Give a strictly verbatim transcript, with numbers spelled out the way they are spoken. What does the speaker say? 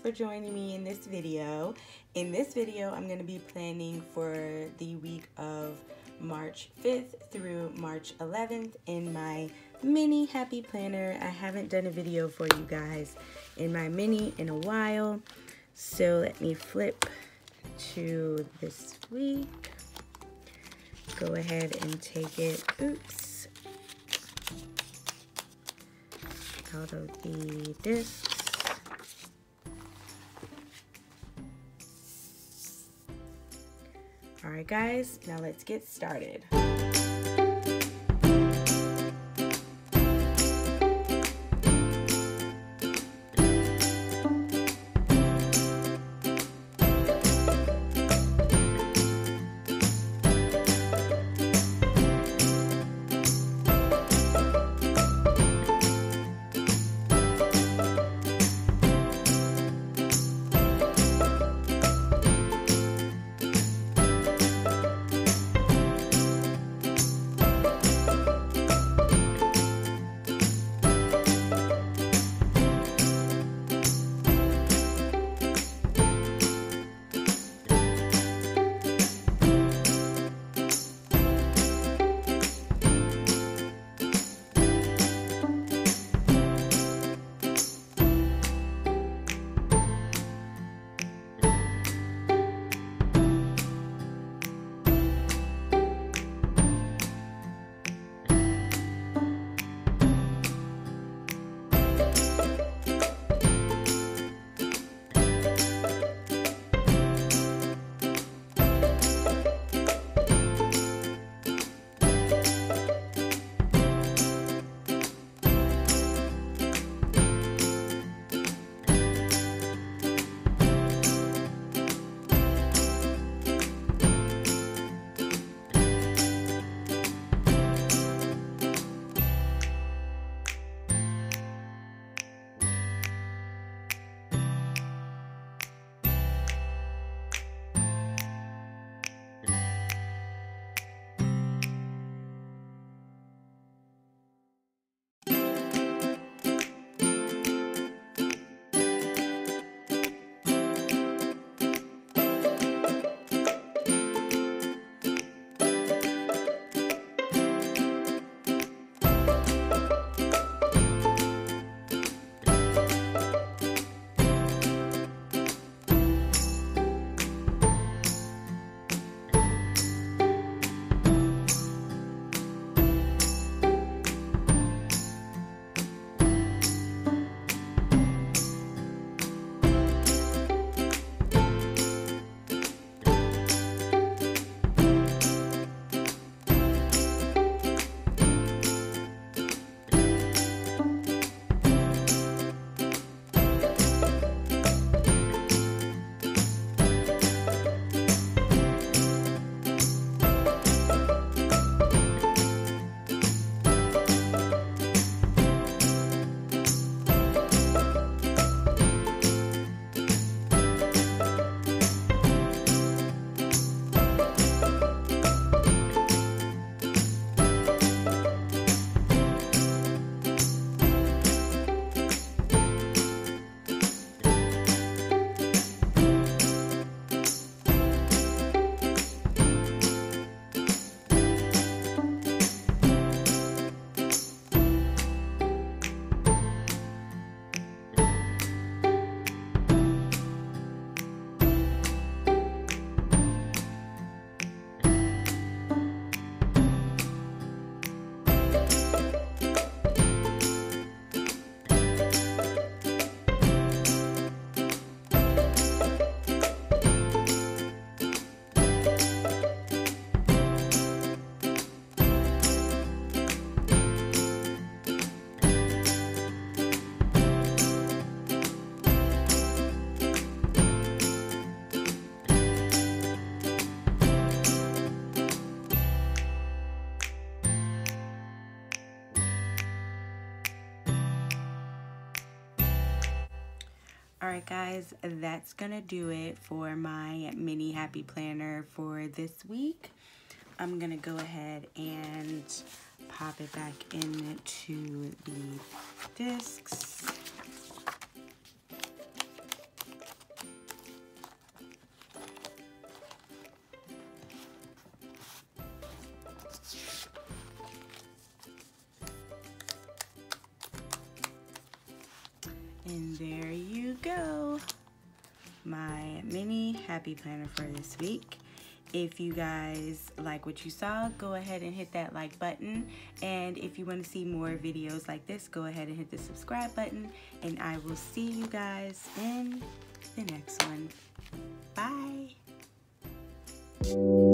for joining me in this video. In this video, I'm going to be planning for the week of March fifth through March eleventh in my mini happy planner. I haven't done a video for you guys in my mini in a while, so let me flip to this week. Go ahead and take it, oops, out of the discs. All right, guys, now let's get started. Alright guys, that's gonna do it for my mini happy planner for this week. I'm gonna go ahead and pop it back into the discs. And there you go, my mini happy planner for this week. If you guys like what you saw, go ahead and hit that like button. And if you want to see more videos like this, go ahead and hit the subscribe button. And I will see you guys in the next one. Bye.